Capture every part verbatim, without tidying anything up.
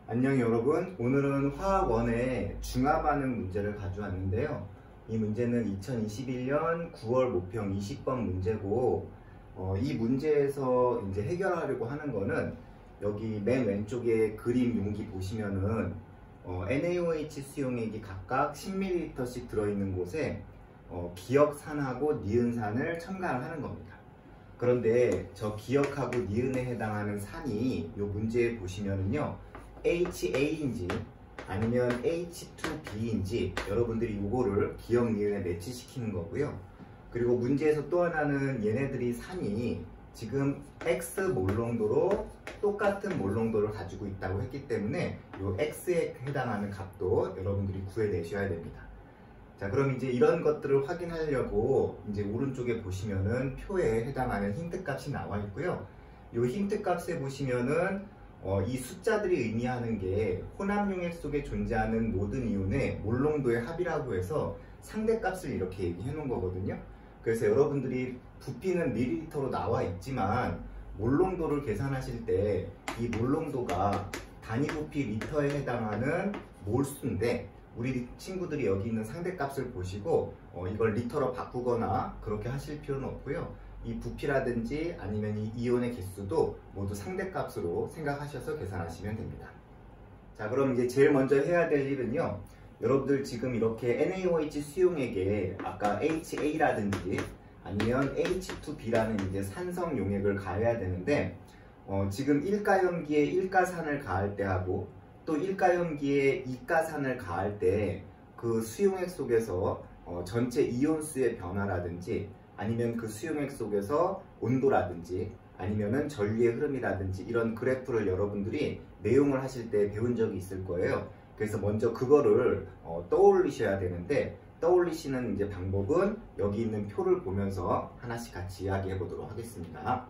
안녕 여러분, 오늘은 화학원의 중화 반응 문제를 가져왔는데요. 이 문제는 이천이십일 년 구월 모평 이십 번 문제고, 어, 이 문제에서 이제 해결하려고 하는 거는 여기 맨 왼쪽에 그림 용기 보시면은 어, 엔에이오에이치 수용액이 각각 십 밀리리터씩 들어있는 곳에 어, 기역산하고 니은산을 첨가를 하는 겁니다. 그런데 저 기역하고 니은에 해당하는 산이 이 문제에 보시면은요, 에이치에이인지 아니면 에이치 투 비인지 여러분들이 이거를 기역 니은에 매치시키는 거고요. 그리고 문제에서 또 하나는 얘네들이 산이 지금 X 몰농도로 똑같은 몰농도를 가지고 있다고 했기 때문에 이 X에 해당하는 값도 여러분들이 구해내셔야 됩니다. 자, 그럼 이제 이런 것들을 확인하려고 이제 오른쪽에 보시면은 표에 해당하는 힌트 값이 나와 있고요. 이 힌트 값에 보시면은 어, 이 숫자들이 의미하는 게 혼합용액 속에 존재하는 모든 이온의 몰농도의 합이라고 해서 상대값을 이렇게 얘기해 놓은 거거든요. 그래서 여러분들이 부피는 밀리리터로 나와 있지만 몰농도를 계산하실 때 이 몰농도가 단위 부피 리터에 해당하는 몰수인데, 우리 친구들이 여기 있는 상대값을 보시고 어, 이걸 리터로 바꾸거나 그렇게 하실 필요는 없고요. 이 부피라든지 아니면 이 이온의 개수도 모두 상대값으로 생각하셔서 계산하시면 됩니다. 자, 그럼 이제 제일 먼저 해야 될 일은요, 여러분들 지금 이렇게 엔에이오에이치 수용액에 아까 에이치에이라든지 아니면 에이치 투 비라는 이제 산성 용액을 가해야 되는데, 어, 지금 일가염기에 일가산을 가할 때 하고 또 일가염기에 이가산을 가할 때 그 수용액 속에서 어, 전체 이온수의 변화라든지 아니면 그 수용액 속에서 온도라든지 아니면은 전류의 흐름이라든지 이런 그래프를 여러분들이 내용을 하실 때 배운 적이 있을 거예요. 그래서 먼저 그거를 어, 떠올리셔야 되는데, 떠올리시는 이제 방법은 여기 있는 표를 보면서 하나씩 같이 이야기해 보도록 하겠습니다.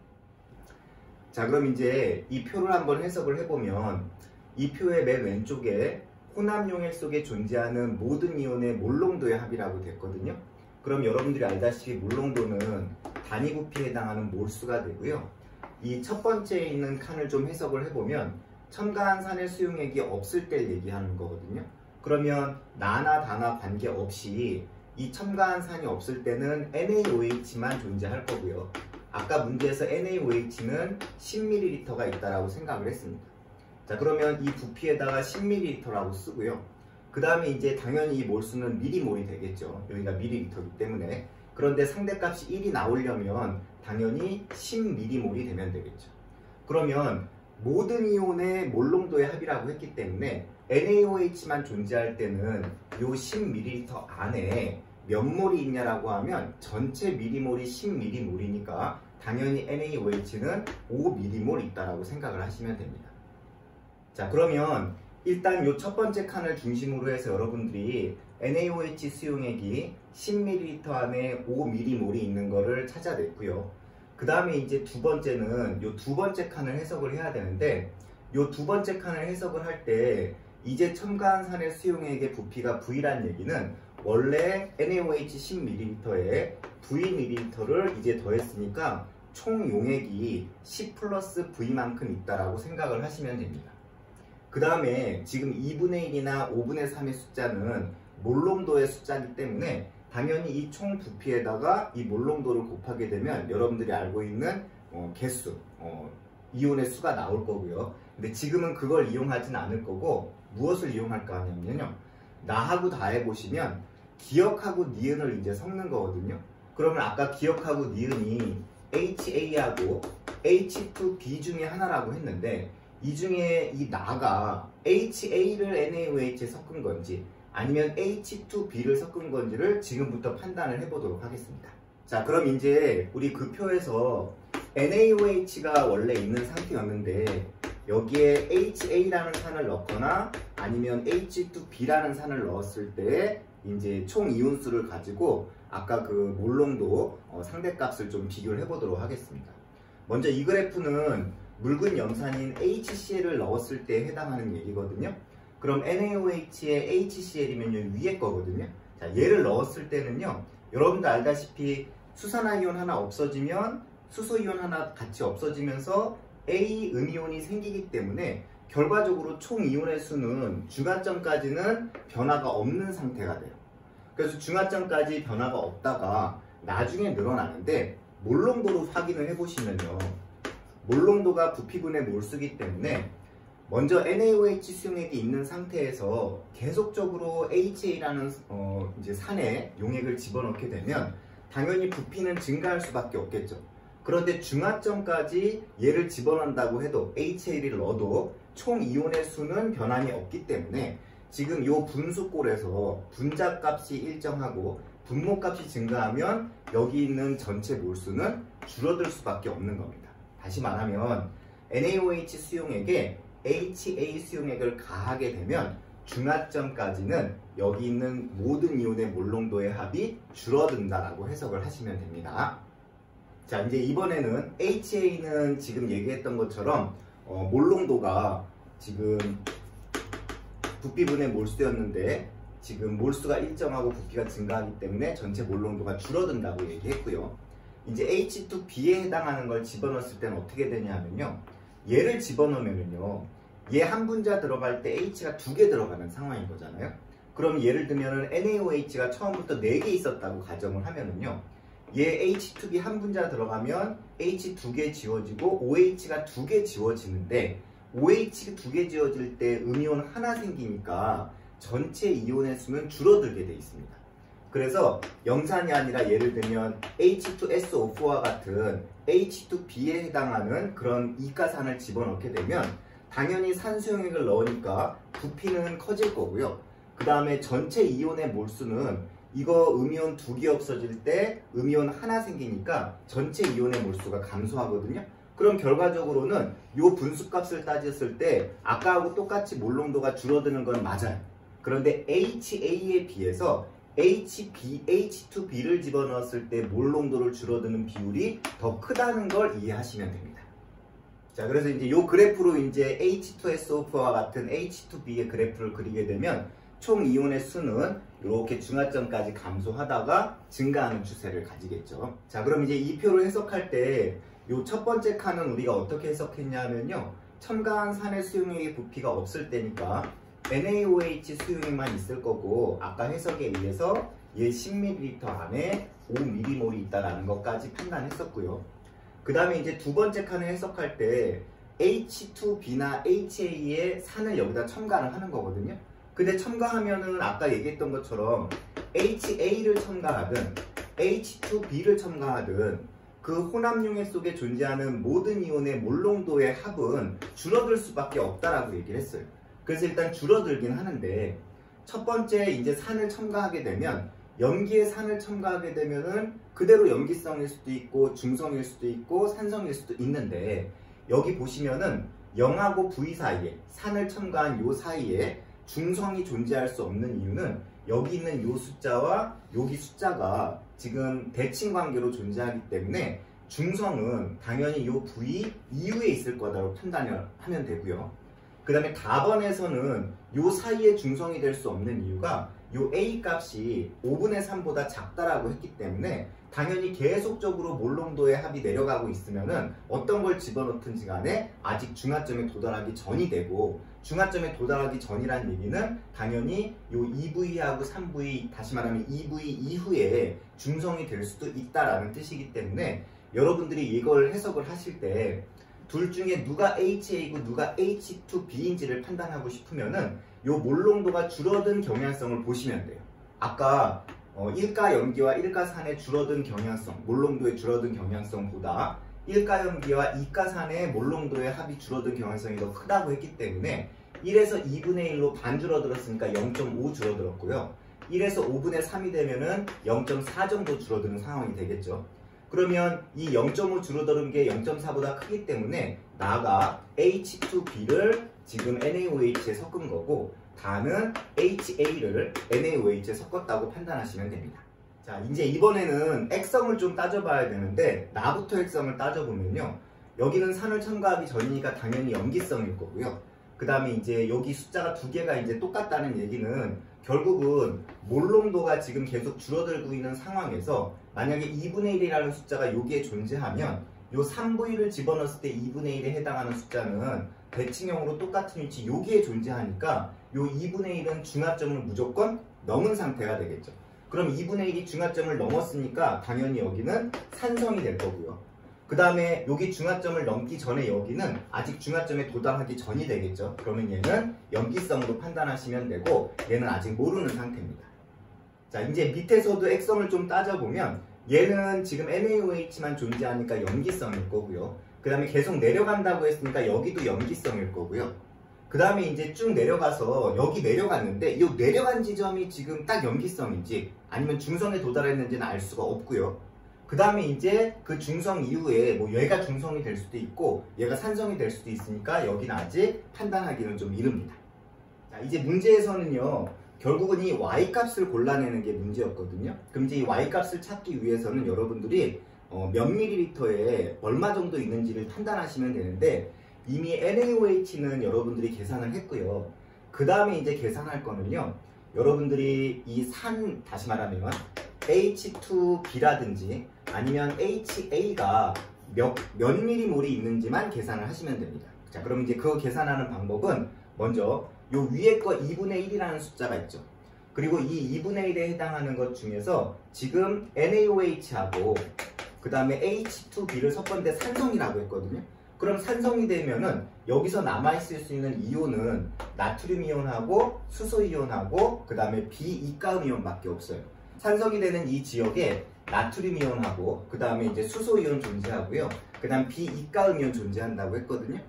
자, 그럼 이제 이 표를 한번 해석을 해보면 이 표의 맨 왼쪽에 혼합용액 속에 존재하는 모든 이온의 몰농도의 합이라고 됐거든요. 그럼 여러분들이 알다시피 몰농도는 단위 부피에 해당하는 몰수가 되고요. 이 첫 번째에 있는 칸을 좀 해석을 해보면 첨가한 산의 수용액이 없을 때 얘기하는 거거든요. 그러면 나나 다나 관계없이 이 첨가한 산이 없을 때는 엔에이오에이치만 존재할 거고요. 아까 문제에서 엔에이오에이치는 십 밀리리터가 있다라고 생각을 했습니다. 자, 그러면 이 부피에다가 십 밀리리터라고 쓰고요. 그 다음에 이제 당연히 이 몰수는 미리몰이 되겠죠. 여기가 밀리리터이기 때문에. 그런데 상대값이 일이 나오려면 당연히 십 밀리몰이 되면 되겠죠. 그러면 모든 이온의 몰농도의 합이라고 했기 때문에 엔에이오에이치만 존재할 때는 이 십 밀리리터 안에 몇 몰이 있냐라고 하면 전체 밀리몰이 십 밀리몰이니까 당연히 엔에이오에이치는 오 밀리몰 있다라고 생각을 하시면 됩니다. 자, 그러면 일단 이 첫 번째 칸을 중심으로 해서 여러분들이 엔에이오에이치 수용액이 십 밀리리터 안에 오 밀리몰이 있는 거를 찾아냈고요. 그 다음에 이제 두 번째는 이 두 번째 칸을 해석을 해야 되는데, 이 두 번째 칸을 해석을 할 때 이제 첨가한 산의 수용액의 부피가 V란 얘기는 원래 엔에이오에이치 십 밀리리터에 V 밀리리터를 이제 더했으니까 총 용액이 십 플러스 V만큼 있다라고 생각을 하시면 됩니다. 그 다음에 지금 이분의 일이나 오분의 삼의 숫자는 몰농도의 숫자이기 때문에 당연히 이 총 부피에다가 이 몰농도를 곱하게 되면 여러분들이 알고 있는 어, 개수, 어, 이온의 수가 나올 거고요. 근데 지금은 그걸 이용하진 않을 거고 무엇을 이용할까 하냐면요, 나하고 다해 보시면 기역하고 니은을 이제 섞는 거거든요. 그러면 아까 기역하고 니은이 에이치에이하고 에이치 투 비 중에 하나라고 했는데, 이 중에 이 나가 에이치에이를 엔에이오에이치에 섞은 건지 아니면 에이치 투 비를 섞은 건지를 지금부터 판단을 해보도록 하겠습니다. 자, 그럼 이제 우리 그 표에서 엔에이오에이치가 원래 있는 상태였는데 여기에 에이치에이라는 산을 넣거나 아니면 에이치 투 비라는 산을 넣었을 때 이제 총 이온수를 가지고 아까 그 몰농도 어, 상대값을 좀 비교를 해보도록 하겠습니다. 먼저 이 그래프는 묽은 염산인 에이치씨엘을 넣었을 때 해당하는 얘기거든요. 그럼 엔에이오에이치의 에이치씨엘이면 위에 거거든요. 자, 얘를 넣었을 때는요, 여러분들 알다시피 수산화이온 하나 없어지면 수소이온 하나 같이 없어지면서 A 음이온이 생기기 때문에 결과적으로 총 이온의 수는 중하점까지는 변화가 없는 상태가 돼요. 그래서 중하점까지 변화가 없다가 나중에 늘어나는데 몰농도로 확인을 해보시면요. 몰농도가 부피분의 몰수기 때문에 먼저 엔 에이 오 에이치 수용액이 있는 상태에서 계속적으로 에이치 에이라는 어 이제 산에 용액을 집어넣게 되면 당연히 부피는 증가할 수밖에 없겠죠. 그런데 중하점까지 얘를 집어넣는다고 해도 에이치 에이를 넣어도 총 이온의 수는 변함이 없기 때문에 지금 이 분수꼴에서 분자값이 일정하고 분모값이 증가하면 여기 있는 전체 몰수는 줄어들 수밖에 없는 겁니다. 다시 말하면 엔 에이 오 에이치 수용액에 에이치 에이 수용액을 가하게 되면 중하점까지는 여기 있는 모든 이온의 몰농도의 합이 줄어든다라고 해석을 하시면 됩니다. 자, 이제 이번에는 에이치 에이는 지금 얘기했던 것처럼 어, 몰농도가 지금 부피분의 몰수였는데 지금 몰수가 일정하고 부피가 증가하기 때문에 전체 몰농도가 줄어든다고 얘기했고요. 이제 에이치 투 비에 해당하는 걸 집어넣었을 때는 어떻게 되냐 하면요. 얘를 집어넣으면요. 얘 한 분자 들어갈 때 H가 두 개 들어가는 상황인 거잖아요. 그럼 예를 들면은 엔 에이 오 에이치가 처음부터 네 개 있었다고 가정을 하면은요. 얘 에이치 투 비 한 분자 들어가면 H 두 개 지워지고 오 에이치가 두 개 지워지는데 오 에이치 두 개 지워질 때 음이온 하나 생기니까 전체 이온의 수는 줄어들게 돼 있습니다. 그래서 염산이 아니라 예를 들면 에이치 투 에스 오 포와 같은 에이치 투 비에 해당하는 그런 이가산을 집어넣게 되면 당연히 산수용액을 넣으니까 부피는 커질 거고요. 그 다음에 전체 이온의 몰수는 이거 음이온 두 개 없어질 때 음이온 하나 생기니까 전체 이온의 몰수가 감소하거든요. 그럼 결과적으로는 이 분수값을 따졌을 때 아까하고 똑같이 몰농도가 줄어드는 건 맞아요. 그런데 에이치 에이에 비해서 에이치 비, 에이치 투 비를 집어넣었을 때 몰농도를 줄어드는 비율이 더 크다는 걸 이해하시면 됩니다. 자, 그래서 이제 이 그래프로 이제 에이치 투 에스 오 포와 같은 에이치 투 비의 그래프를 그리게 되면 총 이온의 수는 이렇게 중하점까지 감소하다가 증가하는 추세를 가지겠죠. 자, 그럼 이제 이 표를 해석할 때 이 첫 번째 칸은 우리가 어떻게 해석했냐면요. 첨가한 산의 수용액의 부피가 없을 때니까 엔 에이 오 에이치 수용액만 있을 거고 아까 해석에 의해서 얘 십 밀리리터 안에 오 밀리몰이 있다는 것까지 판단했었고요. 그 다음에 이제 두 번째 칸을 해석할 때 에이치 투 비나 에이치 에이의 산을 여기다 첨가를 하는 거거든요. 근데 첨가하면은 아까 얘기했던 것처럼 에이치 에이를 첨가하든 에이치 투 비를 첨가하든 그 혼합용액 속에 존재하는 모든 이온의 몰농도의 합은 줄어들 수밖에 없다라고 얘기를 했어요. 그래서 일단 줄어들긴 하는데 첫 번째 이제 산을 첨가하게 되면 염기의 산을 첨가하게 되면은 그대로 염기성일 수도 있고 중성일 수도 있고 산성일 수도 있는데 여기 보시면은 영하고 V 사이에 산을 첨가한 요 사이에 중성이 존재할 수 없는 이유는 여기 있는 요 숫자와 여기 숫자가 지금 대칭 관계로 존재하기 때문에 중성은 당연히 요 V 이후에 있을 거다라고 판단을 하면 되고요. 그 다음에 답원에서는 요 사이에 중성이 될 수 없는 이유가 요 A 값이 오분의 삼보다 작다라고 했기 때문에 당연히 계속적으로 몰농도의 합이 내려가고 있으면은 어떤 걸 집어넣든지 간에 아직 중하점에 도달하기 전이 되고 중하점에 도달하기 전이란 얘기는 당연히 요 이 브이하고 삼 브이 다시 말하면 이 브이 이후에 중성이 될 수도 있다라는 뜻이기 때문에 여러분들이 이걸 해석을 하실 때 둘 중에 누가 에이치 에이고 누가 에이치 투 비인지를 판단하고 싶으면은 요 몰농도가 줄어든 경향성을 보시면 돼요. 아까 어, 일가염기와 일가산의 줄어든 경향성, 몰농도의 줄어든 경향성보다 일가염기와 이가산의 몰농도의 합이 줄어든 경향성이 더 크다고 했기 때문에 일에서 이분의 일로 반 줄어들었으니까 영 점 오 줄어들었고요. 일에서 오분의 삼이 되면은 영 점 사 정도 줄어드는 상황이 되겠죠. 그러면 이 영 점 오 줄어드는 게 영 점 사보다 크기 때문에 나가 에이치 투 비를 지금 엔 에이 오 에이치에 섞은 거고 다는 에이치 에이를 엔 에이 오 에이치에 섞었다고 판단하시면 됩니다. 자, 이제 이번에는 액성을 좀 따져봐야 되는데 나부터 액성을 따져보면요. 여기는 산을 첨가하기 전이니까 당연히 염기성일 거고요. 그 다음에 이제 여기 숫자가 두 개가 이제 똑같다는 얘기는 결국은 몰농도가 지금 계속 줄어들고 있는 상황에서 만약에 이분의 일이라는 숫자가 여기에 존재하면 요 삼 브이를 집어넣었을 때 이분의 일에 해당하는 숫자는 대칭형으로 똑같은 위치 여기에 존재하니까 요 이분의 일은 중합점을 무조건 넘은 상태가 되겠죠. 그럼 이분의 일이 중합점을 넘었으니까 당연히 여기는 산성이 될 거고요. 그 다음에 여기 중합점을 넘기 전에 여기는 아직 중합점에 도달하기 전이 되겠죠. 그러면 얘는 염기성으로 판단하시면 되고 얘는 아직 모르는 상태입니다. 자, 이제 밑에서도 액성을 좀 따져보면 얘는 지금 엔에이오에이치만 존재하니까 염기성일 거고요. 그 다음에 계속 내려간다고 했으니까 여기도 염기성일 거고요. 그 다음에 이제 쭉 내려가서 여기 내려갔는데 이 내려간 지점이 지금 딱 염기성인지 아니면 중성에 도달했는지는 알 수가 없고요. 그 다음에 이제 그 중성 이후에 뭐 얘가 중성이 될 수도 있고 얘가 산성이 될 수도 있으니까 여기는 아직 판단하기는 좀 이릅니다. 자, 이제 문제에서는요. 결국은 이 Y값을 골라내는 게 문제였거든요. 그럼 이제 이 Y값을 찾기 위해서는 여러분들이 어, 몇 밀리리터에 얼마 정도 있는지를 판단하시면 되는데 이미 엔에이오에이치는 여러분들이 계산을 했고요. 그 다음에 이제 계산할 거는요. 여러분들이 이 산, 다시 말하면 에이치 투 비라든지 아니면 에이치에이가 몇, 몇 밀리몰이 있는지만 계산을 하시면 됩니다. 자, 그럼 이제 그거 계산하는 방법은 먼저 요 위에 거 이분의 일이라는 숫자가 있죠. 그리고 이 이분의 일에 해당하는 것 중에서 지금 엔에이오에이치하고 그 다음에 에이치 투 비를 섞었는데 산성이라고 했거든요. 그럼 산성이 되면은 여기서 남아있을 수 있는 이온은 나트륨 이온하고 수소 이온하고 그 다음에 비이가음 이온밖에 없어요. 산성이 되는 이 지역에 나트륨 이온하고 그 다음에 이제 수소 이온 존재하고요. 그 다음 비이가음 이온 존재한다고 했거든요.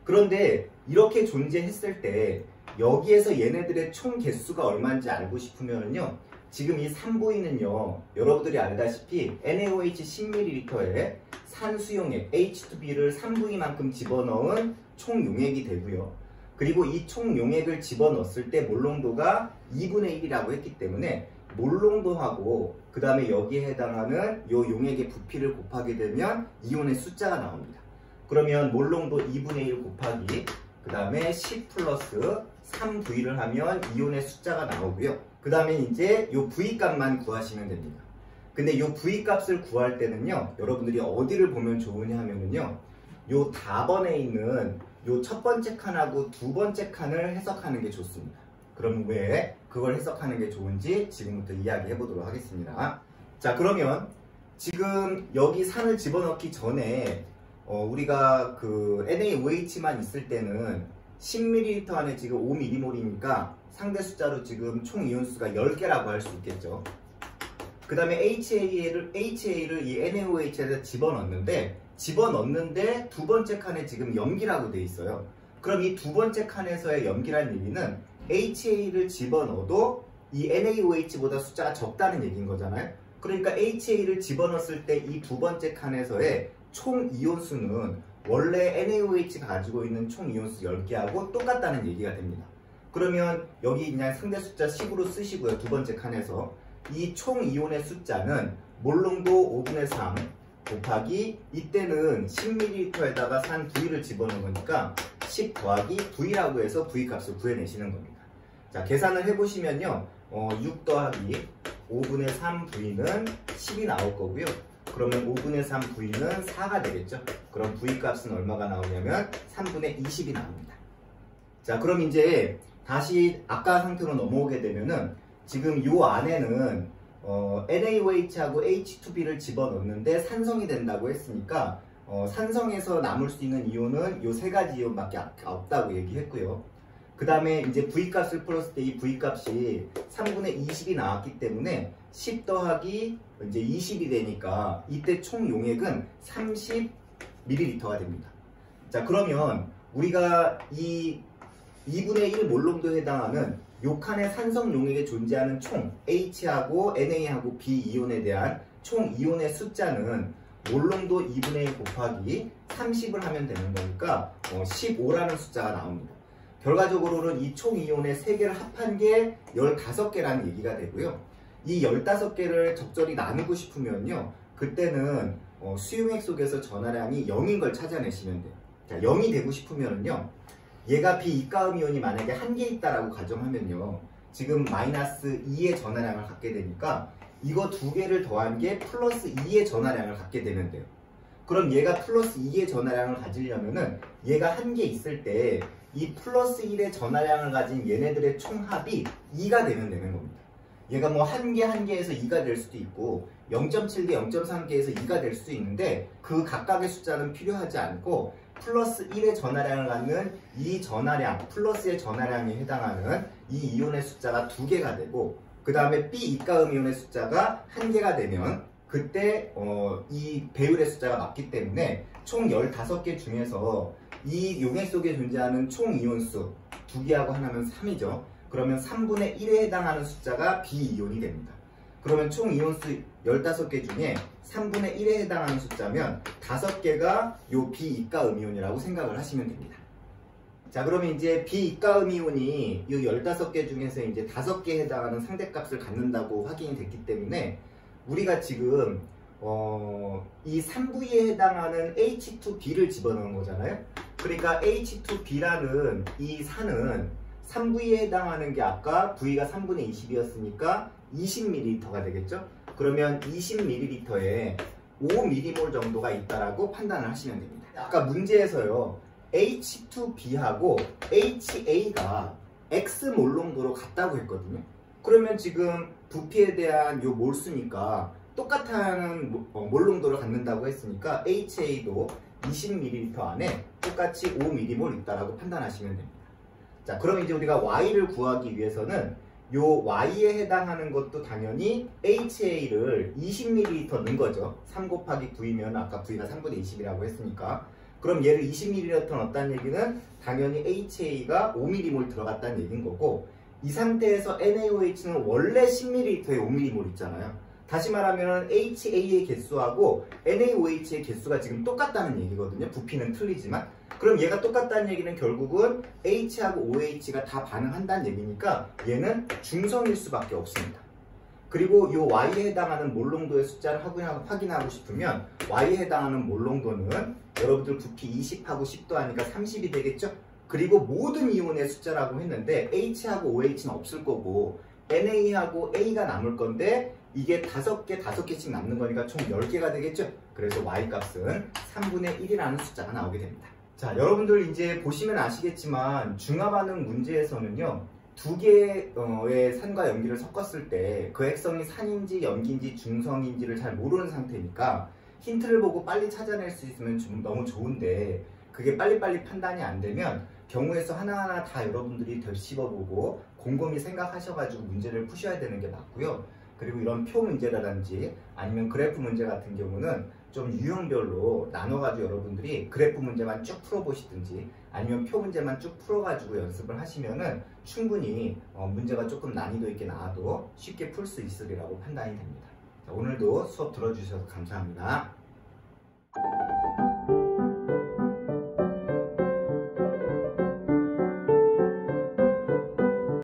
그런데 이렇게 존재했을 때 여기에서 얘네들의 총 개수가 얼마인지 알고 싶으면요. 지금 이 삼 브이는요. 여러분들이 알다시피 엔에이오에이치 십 밀리리터에 산수용액 에이치 투 비를 삼 브이만큼 집어넣은 총 용액이 되고요. 그리고 이 총 용액을 집어넣었을 때 몰농도가 이분의 일이라고 했기 때문에 몰농도하고 그 다음에 여기에 해당하는 이 용액의 부피를 곱하게 되면 이온의 숫자가 나옵니다. 그러면 몰농도 이분의 일 곱하기 그 다음에 십 플러스 삼 브이를 하면 이온의 숫자가 나오고요. 그 다음에 이제 이 V 값만 구하시면 됩니다. 근데 이 V 값을 구할 때는요. 여러분들이 어디를 보면 좋으냐 하면은요. 요 답번에 있는 요 첫 번째 칸하고 두 번째 칸을 해석하는 게 좋습니다. 그럼 왜 그걸 해석하는 게 좋은지 지금부터 이야기해 보도록 하겠습니다. 자, 그러면 지금 여기 산을 집어넣기 전에 어, 우리가 그 엔에이오에이치만 있을 때는 십 밀리리터 안에 지금 오 밀리몰이니까 상대 숫자로 지금 총 이온수가 열 개라고 할 수 있겠죠. 그 다음에 에이치에이를, 에이치에이를 이 엔에이오에이치에다 집어넣는데 집어넣는데 두 번째 칸에 지금 염기라고 돼 있어요. 그럼 이 두 번째 칸에서의 염기라는 얘기는 에이치에이를 집어넣어도 이 엔에이오에이치보다 숫자가 적다는 얘기인 거잖아요. 그러니까 에이치에이를 집어넣었을 때 이 두 번째 칸에서의 총 이온수는 원래 엔에이오에이치가 가지고 있는 총 이온수 열 개하고 똑같다는 얘기가 됩니다. 그러면 여기 그냥 상대 숫자 십으로 쓰시고요. 두 번째 칸에서 이 총 이온의 숫자는 몰농도 오분의 삼 곱하기 이때는 십 밀리리터에다가 산 V를 집어넣은 거니까 십 더하기 V라고 해서 V 값을 구해내시는 겁니다. 자, 계산을 해보시면요. 어, 육 더하기 오분의 삼 V는 십이 나올 거고요. 그러면 오분의 삼 V는 사가 되겠죠. 그럼 V 값은 얼마가 나오냐면 삼분의 이십이 나옵니다. 자, 그럼 이제 다시 아까 상태로 넘어오게 되면은 지금 요 안에는 어, 엔에이오에이치하고 에이치 투 비를 집어넣는데 산성이 된다고 했으니까 어, 산성에서 남을 수 있는 이온은 요 세 가지 이온밖에 없다고 얘기했고요. 그 다음에 이제 V 값을 풀었을 때 이 V 값이 삼분의 이십이 나왔기 때문에 십 더하기 이제 이십이 되니까 이때 총 용액은 삼십 밀리리터가 됩니다. 자, 그러면 우리가 이 이분의 일 몰농도에 해당하는 요 칸의 산성 용액에 존재하는 총 H하고 엔에이하고 B 이온에 대한 총 이온의 숫자는 몰농도 이분의 일 곱하기 삼십을 하면 되는 거니까 어, 십오라는 숫자가 나옵니다. 결과적으로는 이 총 이온의 세 개를 합한 게 열다섯 개라는 얘기가 되고요. 이 열다섯 개를 적절히 나누고 싶으면요. 그때는 어, 수용액 속에서 전하량이 영인 걸 찾아내시면 돼요. 자, 영이 되고 싶으면요. 얘가 비이가음 이온이 만약에 한 개 있다라고 가정하면요. 지금 마이너스 이의 전하량을 갖게 되니까 이거 두 개를 더한 게 플러스 이의 전하량을 갖게 되면 돼요. 그럼 얘가 플러스 이의 전하량을 가지려면은 얘가 한 개 있을 때 이 플러스 일의 전하량을 가진 얘네들의 총합이 이가 되면 되는 겁니다. 얘가 뭐 한 개 한 개에서 이가 될 수도 있고 영 점 칠 개 영 점 삼 개에서 이가 될 수도 있는데 그 각각의 숫자는 필요하지 않고 플러스 일의 전하량을 갖는 이 전하량, 플러스의 전하량에 해당하는 이 이온의 숫자가 두 개가 되고 그 다음에 B 이가음 이온의 숫자가 한 개가 되면 그때 어, 이 배율의 숫자가 맞기 때문에 총 열다섯 개 중에서 이 용액 속에 존재하는 총 이온수 두 개하고 하나면 삼이죠. 그러면 삼분의 일에 해당하는 숫자가 B이온이 됩니다. 그러면 총 이온수 열다섯 개 중에 삼분의 일에 해당하는 숫자면 다섯 개가 요 비이가음이온이라고 생각을 하시면 됩니다. 자, 그러면 이제 비이가음이온이 이 열다섯 개 중에서 이제 다섯 개에 해당하는 상대값을 갖는다고 확인이 됐기 때문에 우리가 지금 어, 이 삼 부위에 해당하는 에이치 투 비를 집어넣은 거잖아요. 그러니까 에이치 투 비라는 이 산은 삼 부위에 해당하는 게 아까 V가 삼분의 이십이었으니까 이십 밀리리터가 되겠죠? 그러면 이십 밀리리터에 오 밀리몰 정도가 있다라고 판단을 하시면 됩니다. 아까 문제에서요. 에이치 투 비하고 에이치에이가 X 몰농도로 같다고 했거든요. 그러면 지금 부피에 대한 요 몰수니까 똑같은 몰농도를 갖는다고 했으니까 에이치에이도 이십 밀리리터 안에 똑같이 오 밀리몰 있다라고 판단하시면 됩니다. 자, 그럼 이제 우리가 Y를 구하기 위해서는 요 Y에 해당하는 것도 당연히 에이치에이를 이십 밀리리터 넣은 거죠. 삼 곱하기 구이면 아까 V가 삼분의 이십이라고 했으니까. 그럼 얘를 이십 밀리리터 넣었다는 얘기는 당연히 에이치에이가 오 밀리몰 들어갔다는 얘기인 거고 이 상태에서 엔에이오에이치는 원래 십 밀리리터에 오 밀리몰 있잖아요. 다시 말하면 에이치에이의 개수하고 엔에이오에이치의 개수가 지금 똑같다는 얘기거든요. 부피는 틀리지만. 그럼 얘가 똑같다는 얘기는 결국은 H하고 오에이치가 다 반응한다는 얘기니까 얘는 중성일 수밖에 없습니다. 그리고 이 Y에 해당하는 몰농도의 숫자를 확인하고 싶으면 Y에 해당하는 몰농도는 여러분들 부피 이십하고 십도 하니까 삼십이 되겠죠? 그리고 모든 이온의 숫자라고 했는데 H하고 오에이치는 없을 거고 엔에이하고 A가 남을 건데 이게 다섯 개, 다섯 개씩 남는 거니까 총 열 개가 되겠죠? 그래서 Y값은 삼분의 일이라는 숫자가 나오게 됩니다. 자, 여러분들 이제 보시면 아시겠지만 중화반응 문제에서는요. 두 개의 산과 염기를 섞었을 때 그 액성이 산인지 염기인지 중성인지를 잘 모르는 상태니까 힌트를 보고 빨리 찾아낼 수 있으면 좀 너무 좋은데 그게 빨리빨리 판단이 안 되면 경우의 수 하나하나 다 여러분들이 되씹어보고 곰곰이 생각하셔가지고 문제를 푸셔야 되는 게 맞고요. 그리고 이런 표 문제라든지 아니면 그래프 문제 같은 경우는 좀 유형별로 나눠가지고 여러분들이 그래프 문제만 쭉 풀어보시든지 아니면 표 문제만 쭉 풀어가지고 연습을 하시면은 충분히 어 문제가 조금 난이도 있게 나와도 쉽게 풀 수 있으리라고 판단이 됩니다. 자, 오늘도 수업 들어주셔서 감사합니다.